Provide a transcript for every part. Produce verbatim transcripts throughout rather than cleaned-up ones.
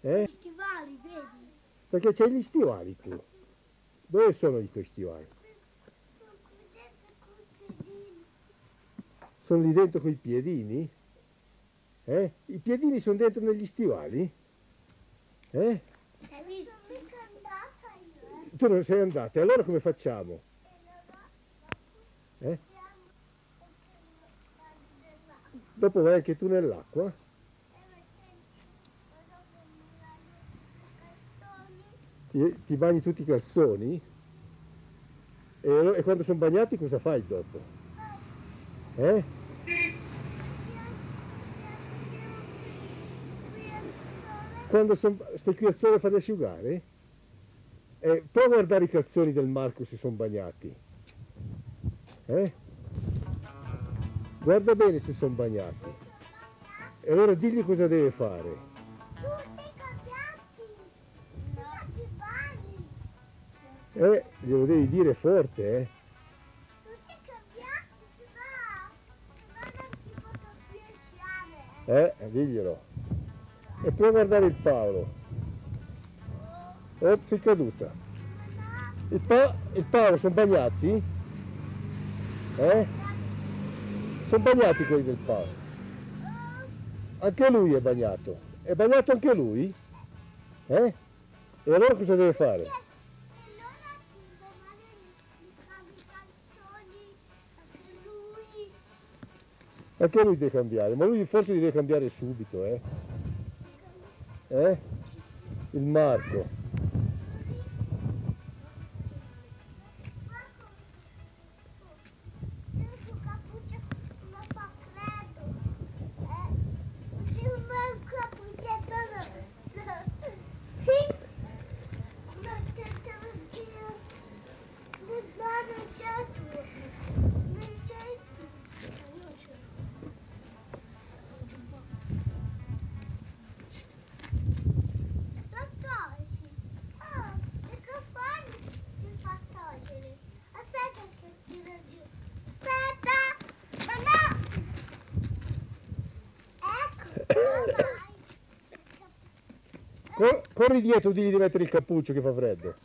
Eh? Stivali, vedi? Perché c'hai gli stivali tu. Dove sono i tuoi stivali? Sono qui dentro con i piedini. Sono lì dentro coi piedini? Eh? I piedini sono dentro negli stivali? Eh? Hai visto? Non sono mica andata io, eh. Tu non sei andata, e allora come facciamo? E allora Eh? andiamo dell'acqua. Dopo vai anche tu nell'acqua? E ma senti, vado con i calzoni. Ti, ti bagni tutti i calzoni? E, e quando sono bagnati cosa fai dopo? Eh? Quando son, stai qui al sole a farli asciugare? Eh, prova a guardare i calzoni del Marco se sono bagnati. Eh? Guarda bene se sono bagnati. E allora digli cosa deve fare. Tutti cambiati! No. Tutti bagni! Eh, glielo devi dire forte, eh. Tutti cambiati, si va! Se no non ci posso più entrare. Eh, diglielo. E poi guardare il Paolo. Oh, sei caduta. Il, pa il Paolo sono bagnati? Eh? Sono bagnati quelli del Paolo. Anche lui è bagnato. È bagnato anche lui? Eh? E allora cosa deve fare? E allora domani mi cambia i calzoni, anche lui. Anche lui deve cambiare, ma lui forse li deve cambiare subito, eh? Eh? Il Marco. Il cappuccio non fa freddo. Eh? Se un cappuccetto no. Sì. Non c'è giro. Non c'è tu. Non c'è tu. Non c'è. Lo togli. Oh, e che fai? Mi fa togliere. Aspetta che tiro giù. Aspetta! Ma no! Ecco, vai. Cor corri dietro, digli di mettere il cappuccio che fa freddo.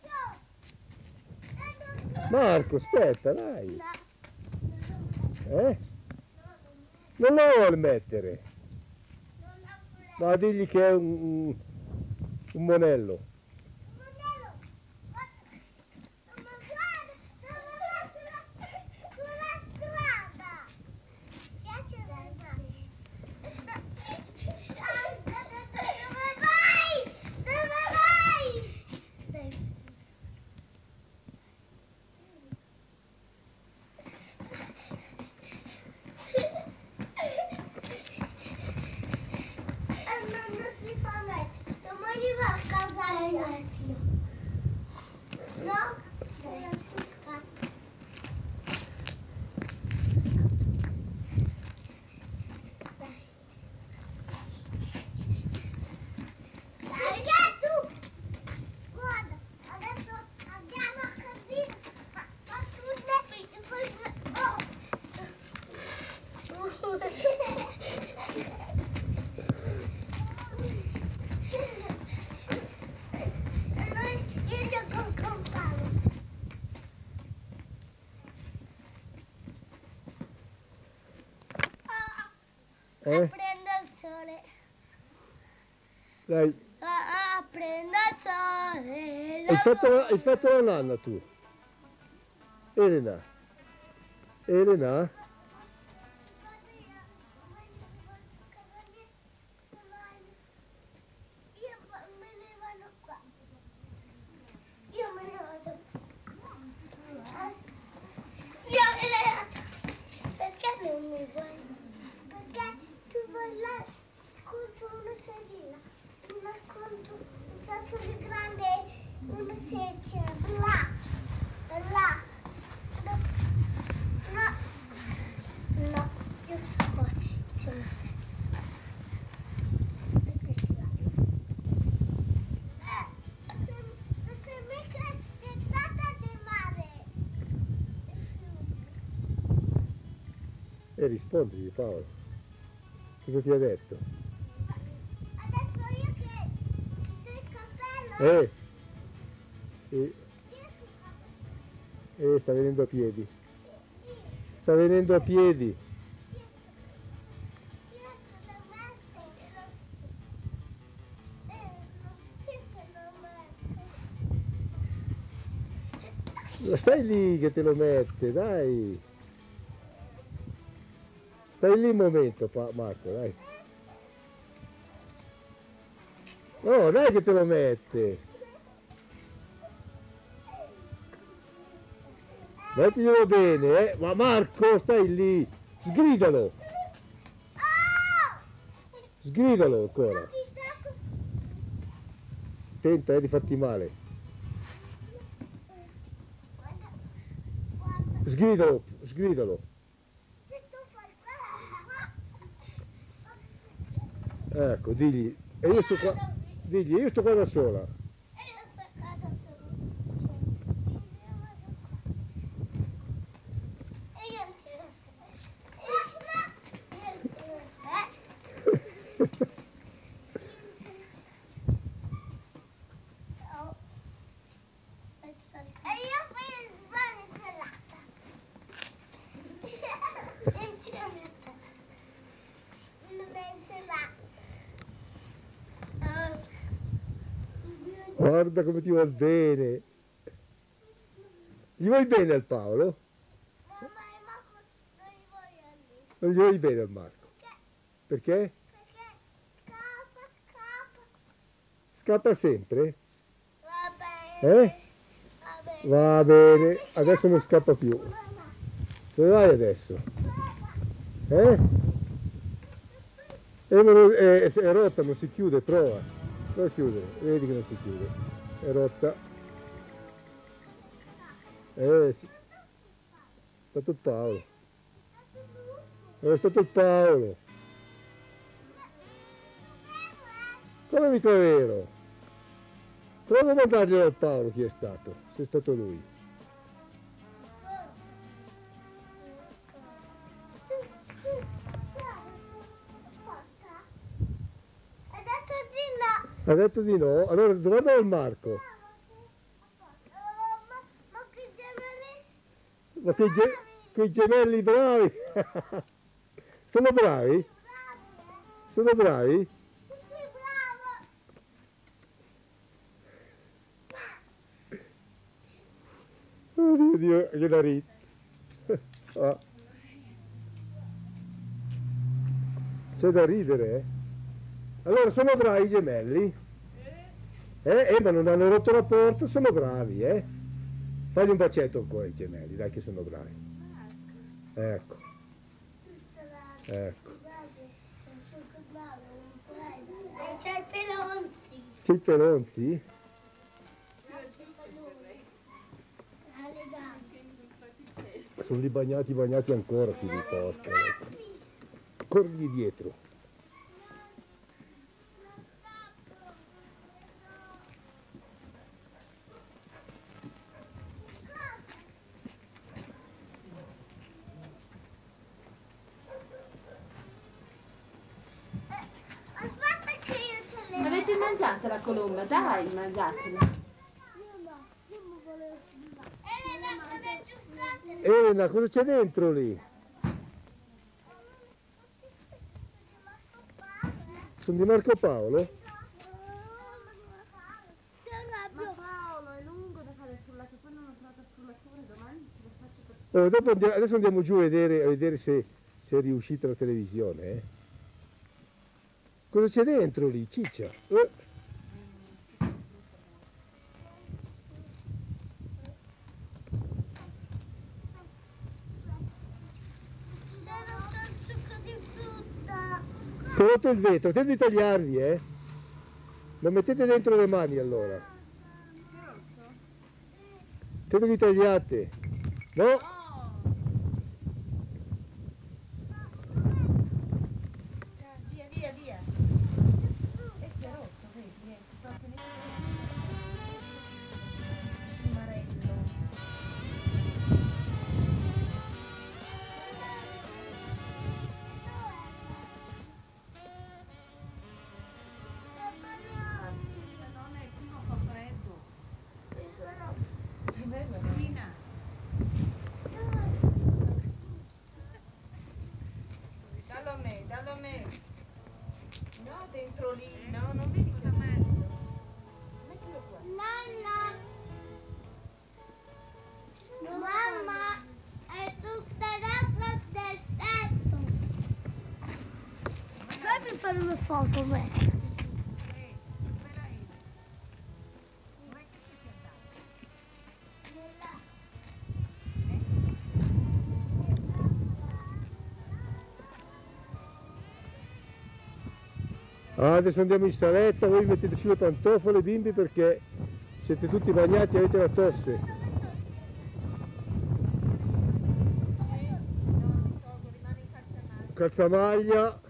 Marco, aspetta, dai. Eh? Non lo vuole mettere. Ma digli che è un, un monello. Eh? Prendo il sole. Dai. Ah, ah, prendo il sole. Hai fatto, hai fatto la nanna tu. Elena. Elena? Io me ne vado qua. Io me ne vado. Io me ne vado. Perché non mi vuoi? Perché tu vuoi là contro una sedina, una contro un sasso grande, una sedia, là, là. No, no, no, io sto qua, insomma. Perché si va? Eh, se, se mica è stata di mare. E rispondi Paolo. Cosa ti ha detto? Ha detto io che Eh, eh, eh, sta venendo a piedi. Sta venendo a piedi. Stai lì che te lo mette, dai. Stai lì un momento, pa- Marco, dai. Oh, dai che te lo mette. Mettiglielo bene, eh. Ma Marco, stai lì. Sgridalo. Sgridalo ancora. Tenta eh, di farti male. Sgridalo, sgridalo. Ecco, digli. E io sto qua. Digli, io sto qua da sola. Guarda come ti vuol bene. Gli vuoi bene al Paolo? Non gli vuoi bene al Marco? Perché? Perché scappa, scappa. Scappa sempre? Va bene. Eh? Va bene, adesso non scappa più. Dove vai adesso? Eh? Eh, ma non- è, è rotta, non si chiude, prova. Prova a chiudere, vedi che non si chiude. È rotta. Eh sì. È stato il Paolo. È stato il Paolo. Come mica è vero? Prova a mandarglielo al Paolo chi è stato, se è stato lui. Hai detto di no. Ha detto di no? Allora domanda al Marco. Oh, ma, ma che gemelli Ma quei, ge- quei gemelli bravi! Sono bravi? bravi, eh? Sono bravi? Sì, bravo. Oh mio Dio, che da ridere. Ah. C'è da ridere, eh? Allora, sono bravi i gemelli? Eh, eh, ma non hanno rotto la porta, sono bravi, eh? Fagli un bacetto ancora ai gemelli, dai che sono bravi. Ecco, ecco. C'è il Pelonzi. C'è il Pelonzi? Alle gambe. Sono lì bagnati, bagnati ancora, figli di porca. Corrigli dietro. Aspetta che io te le Avete mangiato la colomba? Dai, mangiatela. Io no, io mi volevo Elena, cosa aggiustate? Elena, cosa c'è dentro lì? Sono di Marco Paolo? Ma Paolo, è lungo da fare sulla che poi non ho trovato sfumature, domani ce lo faccio per... Oh, dopo andiamo- adesso andiamo giù a vedere, a vedere se, se è riuscita la televisione, eh? Cosa c'è dentro lì, ciccia? Eh. Si è rotto il vetro, tenti di tagliarli, eh? Lo mettete dentro le mani allora. Tenti di tagliate. No? Via, via, via. E si è rotto, vedi? È stato un marello. Non è il primo No, dentro lì, no, non vedi cosa metti? Mettilo qua. Nonna! Mamma! È tutta l'acqua del tetto! Fammi fare una foto, me! Ah, adesso andiamo in saletta, voi mettete sulle pantofole bimbi perché siete tutti bagnati e avete la tosse. Calzamaglia.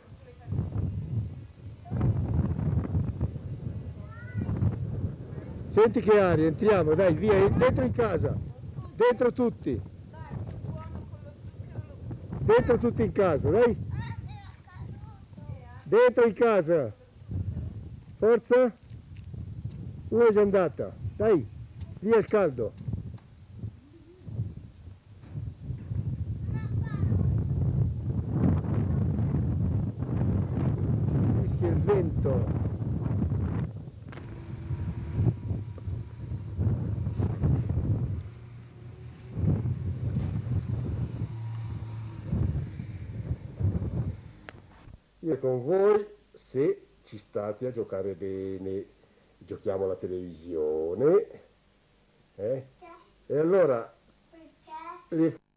Senti che aria, entriamo, dai, via, dentro in casa. Dentro tutti. Dentro tutti in casa, dai. Dentro in casa. Forza. Una è già andata. Dai, via il caldo. Fischia il vento. Io con voi, se ci state a giocare bene, giochiamo alla televisione, eh? E allora Perché?